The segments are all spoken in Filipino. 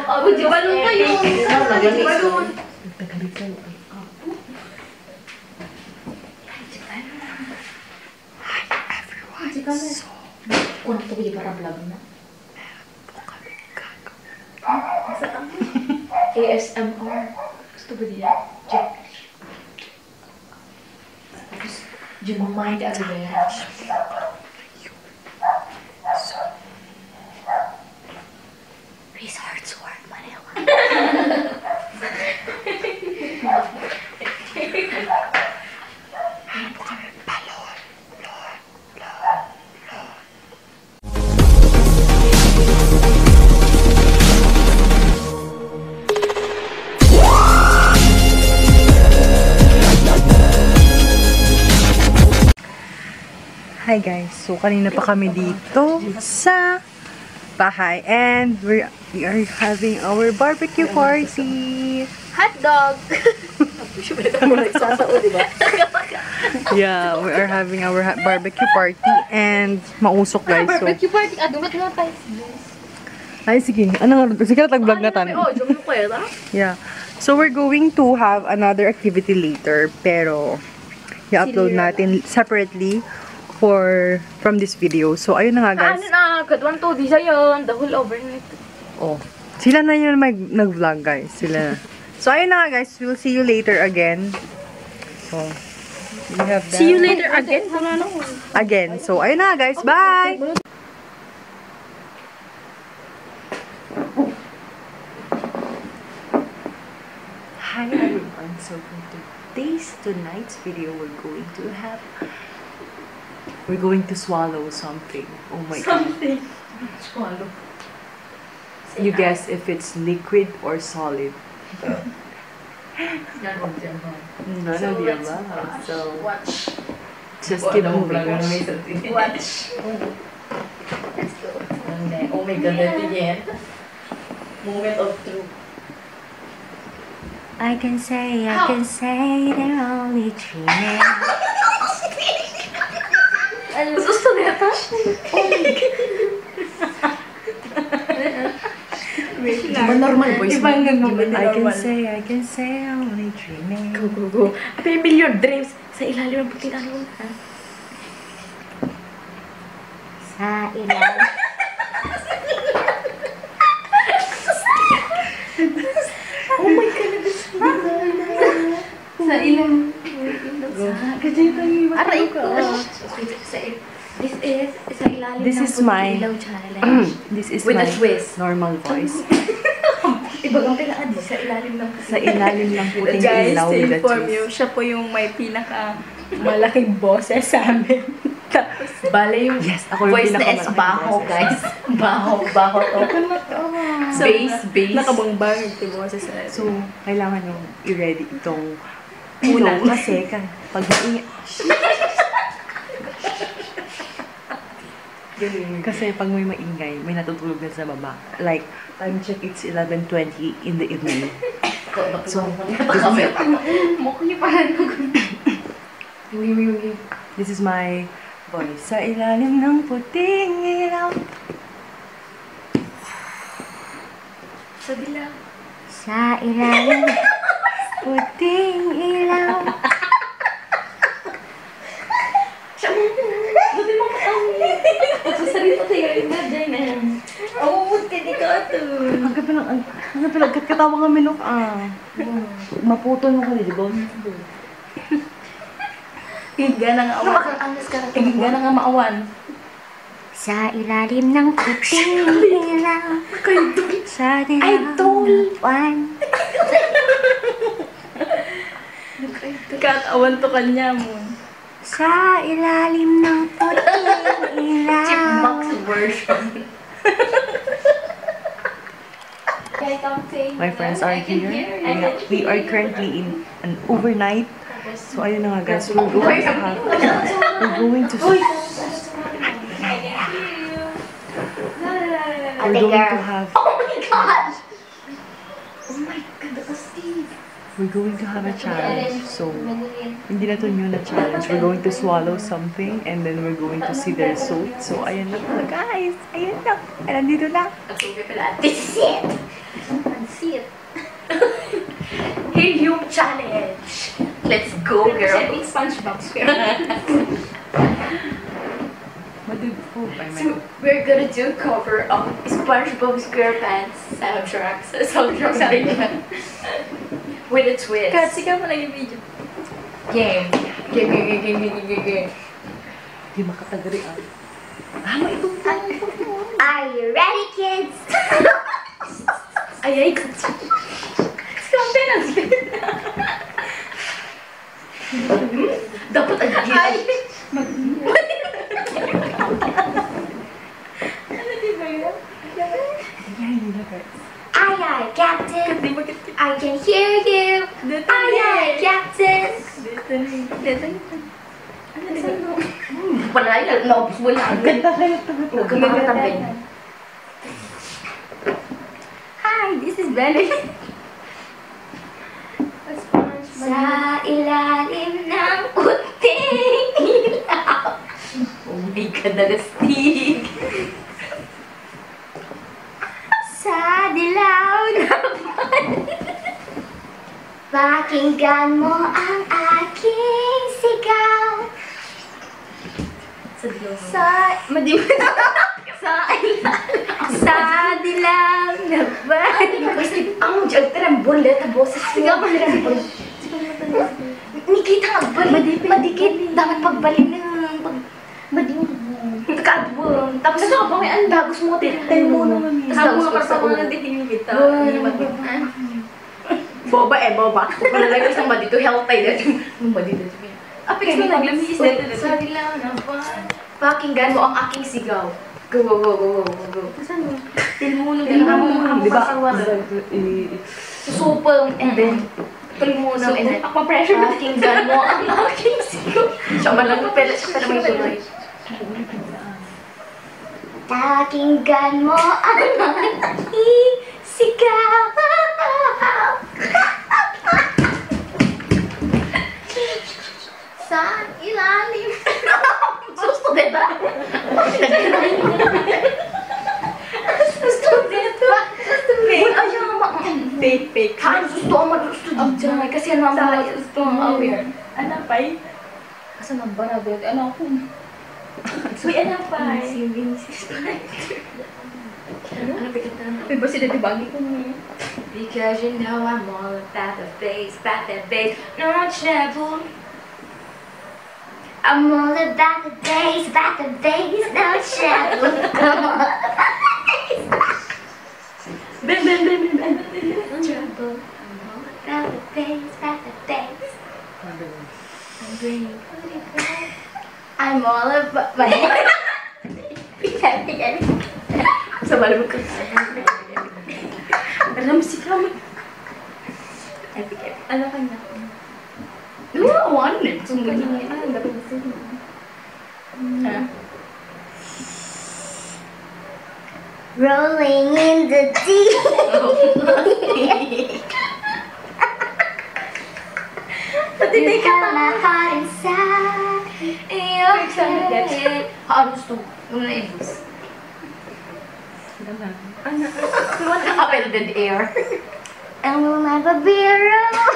Di balon kayo. Di balon. Tagalikan. Hi everyone. So, Kunang to di para vlog na. ASMR. Gusto ba diya? Check. Just mind everywhere. Resort Sword Manila. Hi guys, so kanina pa kami dito sa bahay and we are having our barbecue party. Hot dog! Yeah, we are having our barbecue party and mausok guys. So, Barbecue party. Dumat nga tayo. ay sige, ano nga, sige tag-vlog na tan. Oh, jom ko yun, Yeah. So we're going to have another activity later pero i-upload natin separately from this video. So ayun na nga guys. Ano na, katwan to, di siya yun. The whole overnight. Oh. Sila na yun nag-vlog guys. Sila na. So ayun na nga guys. We'll see you later again. So we have that. See you later again. Again. So ayun na guys. Bye! Hi everyone. So for tonight's video we're going to swallow something. Oh my god. Swallow. You guess if it's liquid or solid. None of the above. So watch. just keep moving. Watch. Let's go. Oh my god, that again. Moment of truth. I can say they're only dreaming. Gusto niya ito? Diba normal voice? Ibang I can say I'm only dreaming. Go. Happy million dreams sa ilalim ng puting ano ha? Sa ilalim. Oh my god, sa ilalim. Aray ko. This is sa ilalim This ng is my Helium-Challenge. This is With my a twist. normal voice. Ibagang kailangan sa ilalim ng Sa ilalim ng puting guys, ilaw to with a inform you, twist. siya po yung may pinaka malaking boses sa amin. Tapos, bale yung Ako yung voice na is pinakamalaking baho, boses. guys. Baho to. So, Bass. Nakabangbang yung boses sa So, kailangan nyo i-ready itong Una. kasi pag maingay kasi pag may maingay, may natutulog na sa baba. Like, time check, it's 11:20 in the evening. So, this is my voice. Sa ilalim ng puting ilaw. Sa dilaw. Sa ilalim puting ilaw. Buti mo matawi. Pagsasarito tayo, imagine na yan. Awumot ka di ka ito. Hanggang pinagkatawa nga minok. Maputol mo ko di ba? Higa na nga awan. Higa na nga maawan. Sa ilalim ng puting ilaw. Sa Idol! One. Katawa to kanya mo. Sa ilalim ng puting ilaw. Chipmunks version. My friends are here. We are currently in an overnight. So ayun na nga guys, we're going to have we're going to have a challenge. So hindi na to new na challenge. We're going to swallow something and then we're going to see the result. So ayun na guys, ayun na. Nandito na. This is it! Helium-Challenge. Let's go, girl. Representing SpongeBob SquarePants. So, we're gonna do cover of SpongeBob SquarePants soundtracks with a twist. Kasi ka mo lang yung video. Game. Di makatagari ah. Are you ready, kids? Ay, dapat agad. Ay! Ano di ba yun? Aye, aye, Captain. I can hear you. Aye, aye, Captain. Ano di ba? Wala yun. Naubos mo lang. Ganda kayo ito. Huwag ka makatabi. Hi, this is Benedict. Sa ilalim ng puting ilaw. Oh my God, nagastig. Sa dilaw na pakinggan mo ang aking sigaw. Sa dilaw. Sa sa dilaw na ba? Ang jagtaran bolet na boses. Sigaw mo lang. Nikita nga ba? Madikit. Dapat pagbalik ng Takadbong. Tapos Kasi ako may andagos mo. Tayo mo naman. Tapos mga kasama na din yung kita. Boba boba. Kung nalalagay sa dito, health tayo dito. Dito. Apix mo naglamis dito. Sa dilaw na ba? Pakinggan mo ang aking sigaw. Go. Saan mo? Tilmuno Di ba? Susupong and then tilmuno and then Ako-pressure na. pakinggan mo ang aking sigaw. Siya malang pala may tuloy. pakinggan mo ang aking sigaw. Sa ilalim. Susto, diba? Gusto dito. Ayaw ma. Fake. Kaya gusto ang magusto dito. Kasi ano ang mga gusto ang aware. Ano pa eh? Kasi nang barabot. Ano ako? Uy, ano pa eh? Ano pikatan? Uy, ba sila dibangi ko niya? Because you know I'm all about the bass, no trouble. I'm all about the bass, no trouble. Ben. No trouble. I'm all about the bass. I'm all about my. Sa malamig ka. Alam si Kami. Ano kanya? One. Sungguh niya. Dapat gusto niya. Rolling in the deep. Pati di ka My heart inside. Your head. Harus tuh. Nung naibos. Up in the air. And we'll never be alone.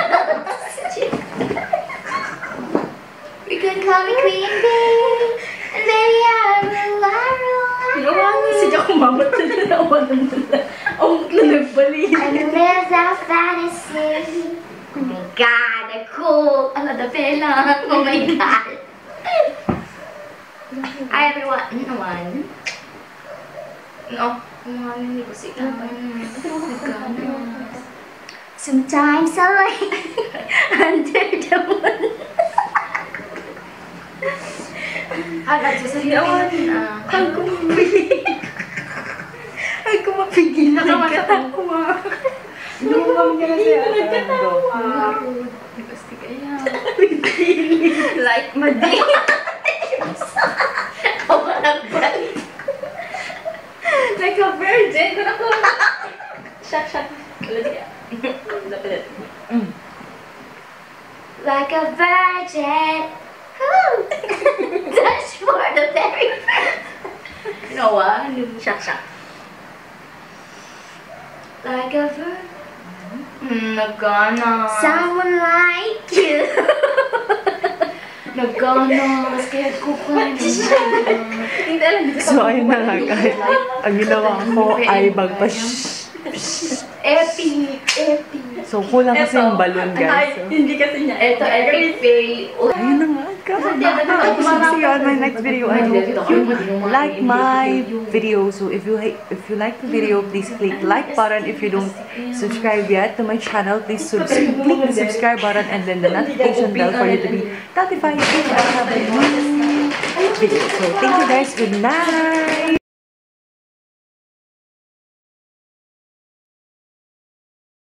You can call me Queen Bee. And baby, I will. Si Jack kumamat sa lalawan ng dala. Ang nagbali. And there's our fantasy. Oh my God, a cool. Another feeling. Oh my God. Hi everyone. No. Hindi ko sila. Sometimes I like under the moon. Agad sa sayawan. Ay, kumapigil na Nakakatawa. Lumam ka na siya. Pasti kaya. Like madi. Ako nagbalik. Like a virgin. Shak. Like a virgin. Woo! That's for the very first. Shak. Like a virgin. Nagana. Someone like you. Nagana. Scared ko pa. Hindi alam dito. So, ayun na nga guys. Ang ginawa ko ay Epic. Epic. So, kulang kasi yung balloon guys. So, Hindi kasi niya. Ito, epic fail. ayun na nga guys. See you on my next video. I hope you like my video. So, if you like the video, please click like button. If you don't subscribe yet to my channel, please click the subscribe button and then the notification bell for you to be notified if I have a new video. So, thank you guys. Good night.